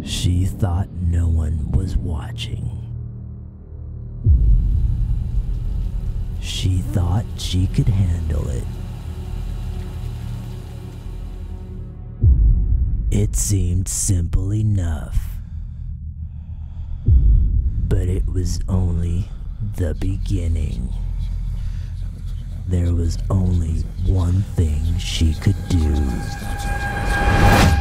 She thought no one was watching. She thought she could handle it. It seemed simple enough. But it was only the beginning. There was only one thing she could do.